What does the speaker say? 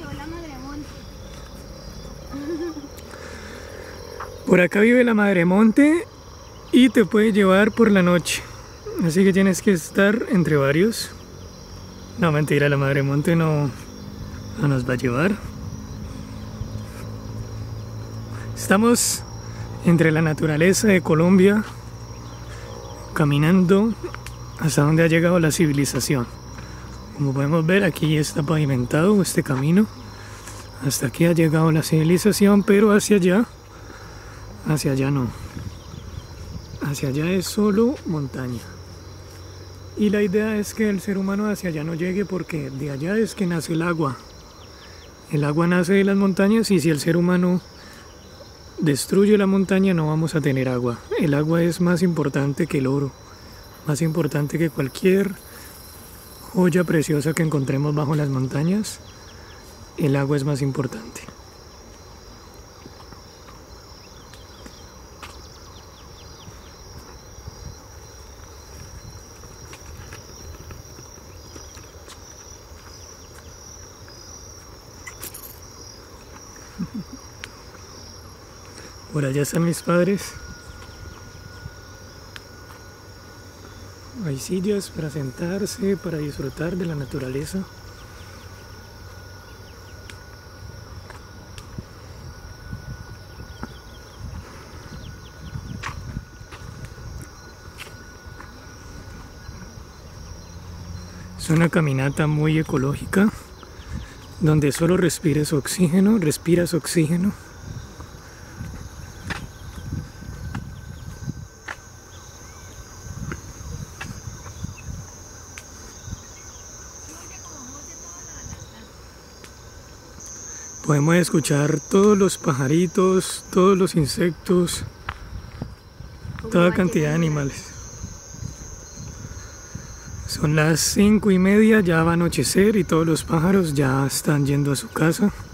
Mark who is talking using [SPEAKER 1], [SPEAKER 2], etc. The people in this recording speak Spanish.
[SPEAKER 1] llegó la Madremonte.
[SPEAKER 2] Por acá vive la Madremonte y te puede llevar por la noche. Así que tienes que estar entre varios. No, mentira, la Madremonte no nos va a llevar. Estamos entre la naturaleza de Colombia, caminando hasta donde ha llegado la civilización. Como podemos ver, aquí está pavimentado este camino. Hasta aquí ha llegado la civilización, pero hacia allá no. Hacia allá es solo montaña. Y la idea es que el ser humano hacia allá no llegue, porque de allá es que nace el agua. El agua nace de las montañas, y si el ser humano destruye la montaña no vamos a tener agua. El agua es más importante que el oro, más importante que cualquier joya preciosa que encontremos bajo las montañas. El agua es más importante. Por allá están mis padres. Hay sillas para sentarse, para disfrutar de la naturaleza. Es una caminata muy ecológica, donde solo respiras oxígeno. Podemos escuchar todos los pajaritos, todos los insectos, toda cantidad de animales. Son las 5:30, ya va a anochecer y todos los pájaros ya están yendo a su casa.